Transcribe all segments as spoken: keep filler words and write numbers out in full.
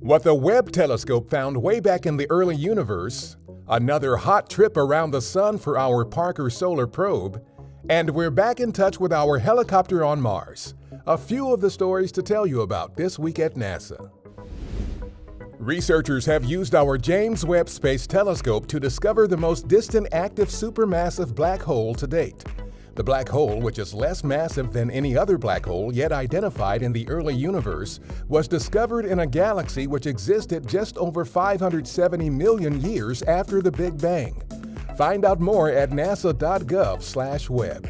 What the Webb telescope found way back in the early universe, another hot trip around the sun for our Parker Solar Probe, and we're back in touch with our helicopter on Mars. A few of the stories to tell you about this week at NASA. Researchers have used our James Webb Space Telescope to discover the most distant active supermassive black hole to date. The black hole, which is less massive than any other black hole yet identified in the early universe, was discovered in a galaxy which existed just over five hundred seventy million years after the Big Bang. Find out more at nasa dot gov slash web.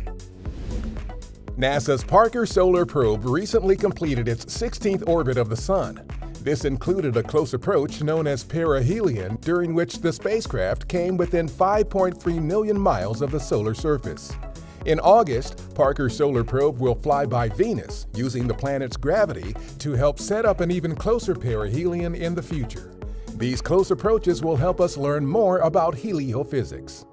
NASA's Parker Solar Probe recently completed its sixteenth orbit of the Sun. This included a close approach known as perihelion, during which the spacecraft came within five point three million miles of the solar surface. In August, Parker Solar Probe will fly by Venus, using the planet's gravity to help set up an even closer perihelion in the future. These close approaches will help us learn more about heliophysics.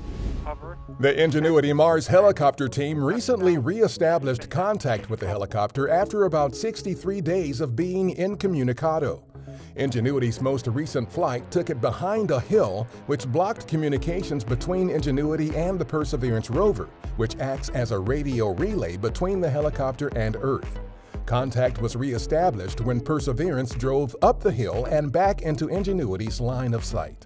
The Ingenuity Mars helicopter team recently re-established contact with the helicopter after about sixty-three days of being incommunicado. Ingenuity's most recent flight took it behind a hill, which blocked communications between Ingenuity and the Perseverance rover, which acts as a radio relay between the helicopter and Earth. Contact was re-established when Perseverance drove up the hill and back into Ingenuity's line of sight.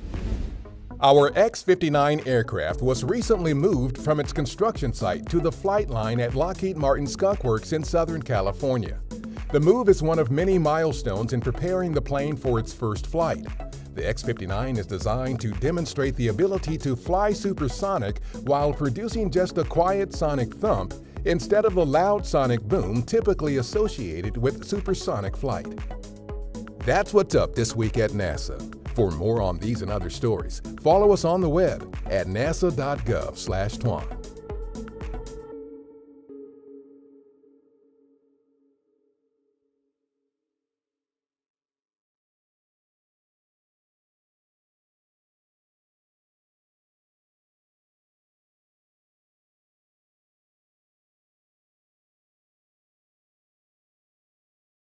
Our X fifty-nine aircraft was recently moved from its construction site to the flight line at Lockheed Martin Skunk Works in Southern California. The move is one of many milestones in preparing the plane for its first flight. The X fifty-nine is designed to demonstrate the ability to fly supersonic while producing just a quiet sonic thump instead of the loud sonic boom typically associated with supersonic flight. That's what's up this week at NASA. For more on these and other stories, follow us on the web at nasa dot gov slash twan.